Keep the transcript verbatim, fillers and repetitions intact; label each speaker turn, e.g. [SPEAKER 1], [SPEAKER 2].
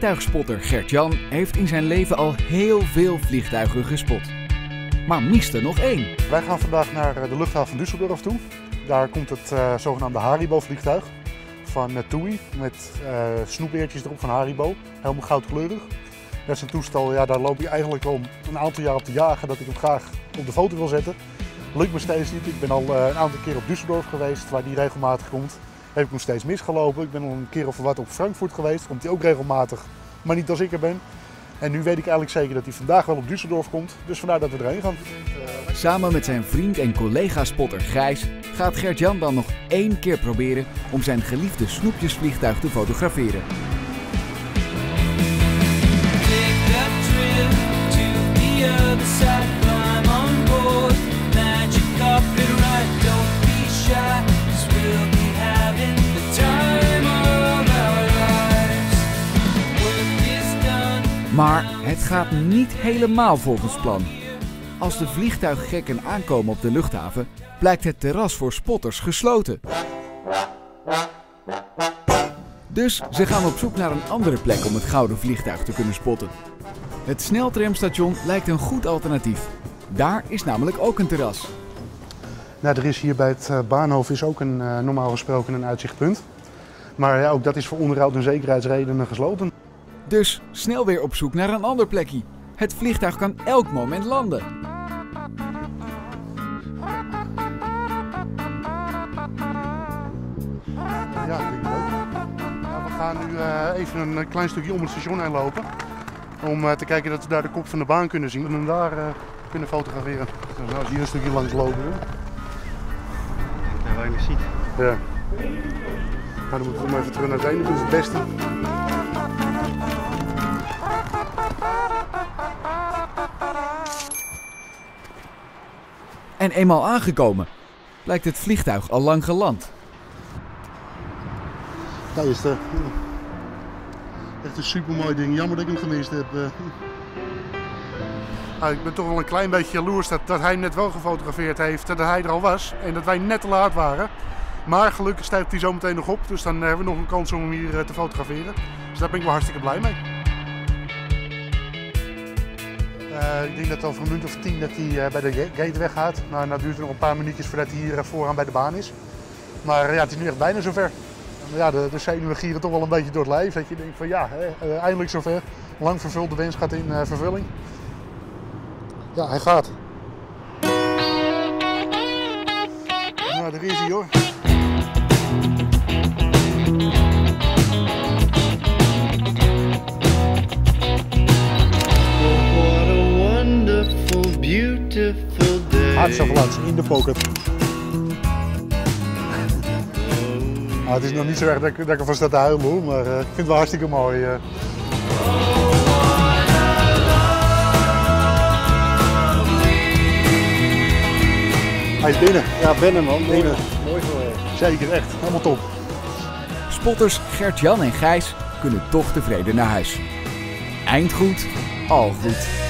[SPEAKER 1] Vliegtuigspotter Gert-Jan heeft in zijn leven al heel veel vliegtuigen gespot. Maar mist er nog één.
[SPEAKER 2] Wij gaan vandaag naar de luchthaven van Düsseldorf toe. Daar komt het uh, zogenaamde Haribo vliegtuig van uh, TUI met uh, snoepeertjes erop van Haribo. Helemaal goudkleurig. Dat is een toestel, ja, daar loop je eigenlijk al een aantal jaar op te jagen dat ik hem graag op de foto wil zetten. Lukt me steeds niet. Ik ben al uh, een aantal keer op Düsseldorf geweest, waar die regelmatig komt. Heb ik nog steeds misgelopen. Ik ben al een keer of wat op Frankfurt geweest, komt hij ook regelmatig, maar niet als ik er ben. En nu weet ik eigenlijk zeker dat hij vandaag wel op Düsseldorf komt, dus vandaar dat we erheen gaan.
[SPEAKER 1] Samen met zijn vriend en collega-spotter Gijs gaat Gert-Jan dan nog één keer proberen om zijn geliefde snoepjesvliegtuig te fotograferen. Maar het gaat niet helemaal volgens plan. Als de vliegtuiggekken aankomen op de luchthaven, blijkt het terras voor spotters gesloten. Dus ze gaan op zoek naar een andere plek om het gouden vliegtuig te kunnen spotten. Het sneltramstation lijkt een goed alternatief. Daar is namelijk ook een terras.
[SPEAKER 2] Nou, er is hier bij het Bahnhof is ook een, uh, normaal gesproken een uitzichtpunt. Maar ja, ook dat is voor onderhoud en zekerheidsredenen gesloten.
[SPEAKER 1] Dus snel weer op zoek naar een ander plekje. Het vliegtuig kan elk moment landen.
[SPEAKER 2] Ja, ik denk het ook. Nou, we gaan nu uh, even een klein stukje om het station heen lopen. Om uh, te kijken dat we daar de kop van de baan kunnen zien. En hem daar uh, kunnen fotograferen. Dus als je hier een stukje langs lopen.
[SPEAKER 3] Ja, weinig ziet.
[SPEAKER 2] Ja. Nou, dan moeten we hem even terug naar het einde. Dat is het beste.
[SPEAKER 1] En eenmaal aangekomen, lijkt het vliegtuig al lang geland.
[SPEAKER 2] Daar is het. Echt een supermooi ding. Jammer dat ik hem gemist heb. Nou, ik ben toch wel een klein beetje jaloers dat, dat hij net wel gefotografeerd heeft, dat hij er al was en dat wij net te laat waren. Maar gelukkig stijgt hij zo meteen nog op, dus dan hebben we nog een kans om hem hier te fotograferen. Dus daar ben ik wel hartstikke blij mee. Uh, ik denk dat over een minuut of tien dat hij uh, bij de gate weggaat. Nou, nou duurt het nog een paar minuutjes voordat hij hier uh, vooraan bij de baan is. Maar uh, ja, het is nu echt bijna zover. Ja, de, de zenuwen gieren toch wel een beetje door het lijf. Dat je denkt van ja, hè, uh, eindelijk zover. Lang vervulde wens gaat in uh, vervulling. Ja, hij gaat. Nou, daar is hij hoor. Hartstikke laat, in de pocket. Nou, het is nog niet zo erg dat ik, dat ik ervan sta te huilen hoor, maar uh, ik vind het wel hartstikke mooi. Uh. Hij is binnen.
[SPEAKER 3] Ja, binnen man.
[SPEAKER 2] Binnen.
[SPEAKER 3] Mooi geweest.
[SPEAKER 2] Zeker, echt. Helemaal top.
[SPEAKER 1] Spotters Gert-Jan en Gijs kunnen toch tevreden naar huis. Eind goed, al goed.